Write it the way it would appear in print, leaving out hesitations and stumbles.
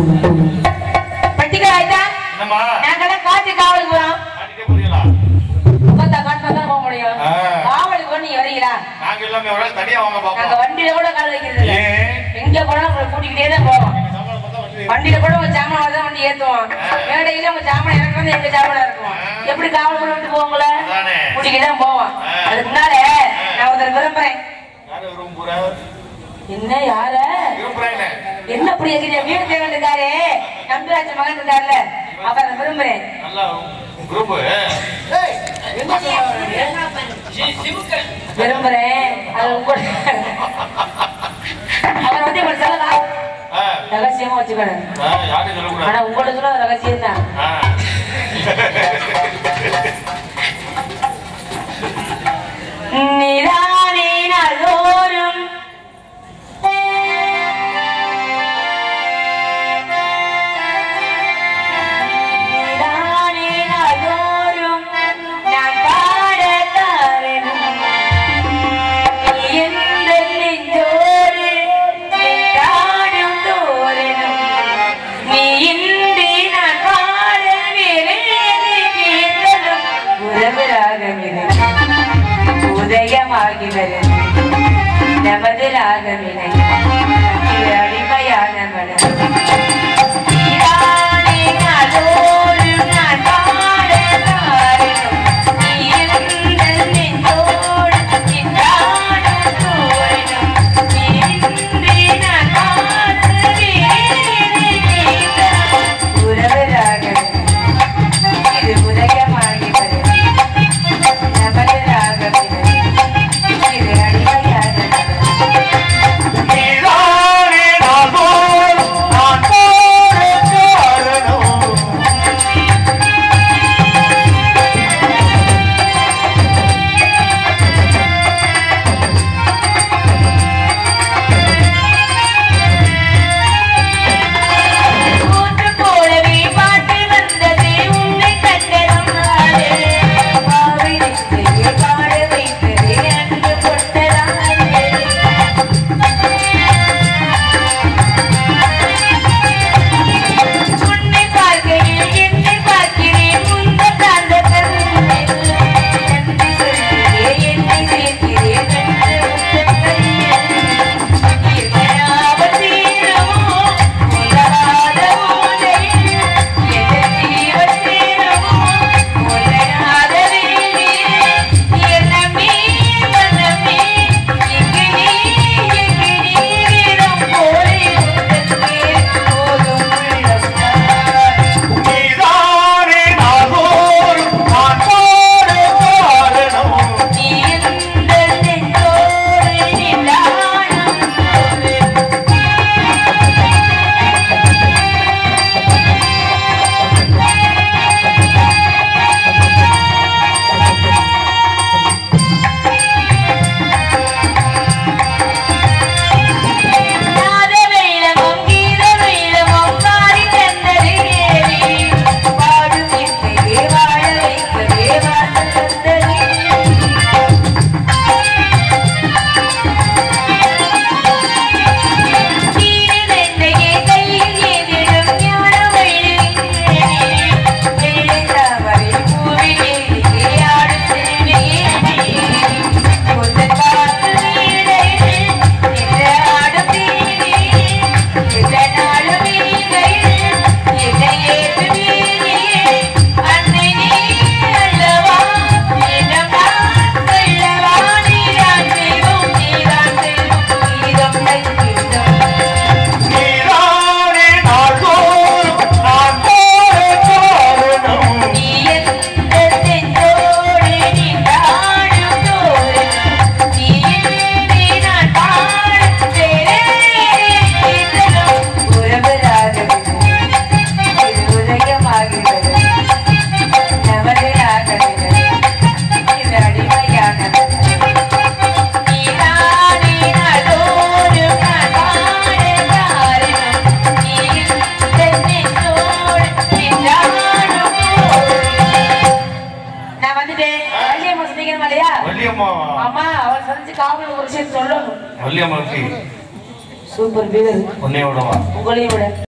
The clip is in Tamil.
பட்டிக்கா ஆயிட்டா நாங்கெல்லாம் காட்டு காவலுக்கு வரோம். போக முடியும். காவலுக்கு நீ வரீங்களா? நாங்க வண்டியில கூட கால் வைக்கிறது இல்ல. எங்க போனா உங்களை கூட்டிக்கிட்டே தான் போவோம். வண்டியில கூட உங்க சாமான தான் வண்டி ஏத்துவோம். மேடையில உங்க சாமான எனக்கு வந்து எங்க சாமான இருக்கும். எப்படி காவல் பண்ண விட்டு போவோங்கள கூட்டிக்கிட்டு தான் போவோம். அதுக்கு முன்னால நான் ஒருத்தர் விரும்புறேன். என்ன யார என்ன அப்படி வீடு தேவன் இருக்காரு, நம்பிராஜ மகன் இருக்காருல்ல, அவரை விரும்புறேன். விரும்புறேன். அது உங்களோட அவர் வந்து இப்ப சொல்லலாம் ரகசியமா வச்சுக்கணும். ஆனா உங்களோட சொல்ல ரகசியம் தான். நிதானே நாள்தோறும் நமது ராகவினை அடிமையான மனம் சூப்பர் வீரர் உன்னையோடவா உங்களையும் விட